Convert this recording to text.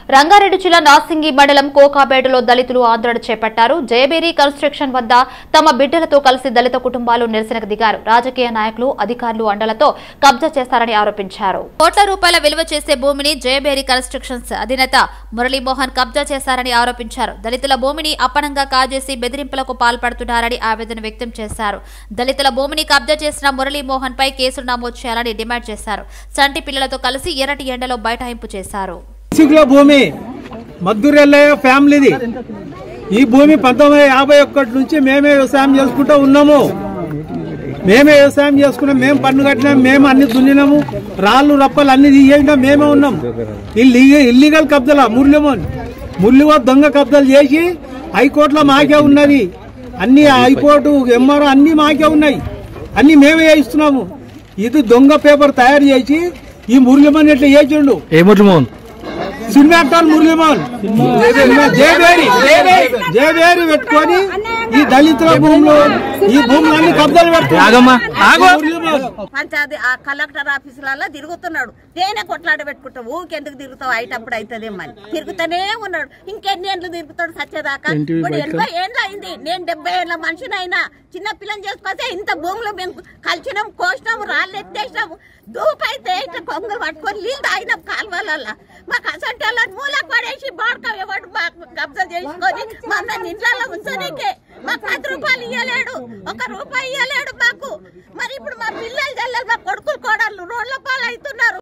రంగారెడ్డి జిల్లా నాసింగి మండలం కోకాబేడులో దళితులు ఆందోళన చేపట్టారు. జయబేరి కన్స్ట్రక్షన్ వద్ద తమ బిడ్డలతో కలిసి దళిత కుటుంబాలు నిరసనకు దిగారు. రాజకీయ నాయకులు, అధికారులు అండలతో కబ్జా చేస్తారని ఆరోపించారు. కోట్ల రూపాయల విలువ చేసే భూమిని జయబేరి కన్స్ట్రక్షన్స్ అధినేత మురళీమోహన్ కబ్జా చేశారని ఆరోపించారు. దళితుల భూమిని అప్పనంగా కాజేసి బెదిరింపులకు పాల్పడుతున్నారని ఆవేదన వ్యక్తం చేశారు. దళితుల భూమిని కబ్జా చేసిన మురళీమోహన్ పై కేసులు నమోదు చేయాలని డిమాండ్ చేశారు. చంటి పిల్లలతో కలిసి ఎర్రటి ఎండలో బైఠాయింపు చేశారు. భూమి మద్దూరెల్లయ్య ఫ్యామిలీది. ఈ భూమి 1951 నుంచి మేమే వ్యవసాయం చేసుకుంటూ ఉన్నాము. మేము పన్ను కట్టినాం, మేము అన్ని దున్నినాము, రాళ్ళు రప్పలు అన్ని తీసేసినా మేమే ఉన్నాం. ఇల్లీగల్ కబ్జాల మురళిమో దొంగ కబ్జాలు చేసి హైకోర్టులో మాకే ఉన్నది. అన్ని హైకోర్టు ఎంఆర్ఓ అన్ని మాకే ఉన్నాయి, అన్ని మేమే చేయిస్తున్నాము. ఇది దొంగ పేపర్ తయారు చేసి ఈ మురళిమోహన్ ఎట్లా చేసిండు. ఏ మురళిమోహన్? సినిమాక్టర్ మురళీమోహన్ జయబేరి పెట్టుకొని ఈ దళితుల భూములు, ఈ భూములన్నీ కబ్జాలు పంచాయతీ కలెక్టర్ ఆఫీసులలో తిరుగుతున్నాడు. నేనే కొట్లాడ పెట్టుకుంటా. ఊకెందుకు తిరుగుతావు? అయిటప్పుడు అవుతుందేమని తిరుగుతూనే ఉన్నాడు. ఇంకెన్ని ఏళ్ళు తిరుగుతాడు సచ్చేదాకా? 80 ఏళ్ళు అయింది. నేను 70 ఏళ్ళ మనిషినైనా చిన్న పిల్లని చేసుకొస్తే ఇంత భూములు మేము కలిసినాం, కోసినాము, రాళ్ళు ఎత్తేసినాము. దూపైతే ఇట్లా కొంగలు పట్టుకొని నీళ్ళు తాగినాం కాలువలల్లా. మాకు అసంటి వాళ్ళని మూలకు పడేసి బాడక ఎవడు కబ్జా చేసుకొని మన ఇంట్లో ఉంచనీకే మాకు 10 రూపాయలు ఇవ్వలేడు, 1 రూపాయి ఇవ్వలేడు మాకు. మరి ఇప్పుడు మా పిల్లలు జల్లలు, మా కొడుకులు కోడళ్ళు రోడ్ల పాలు అవుతున్నారు.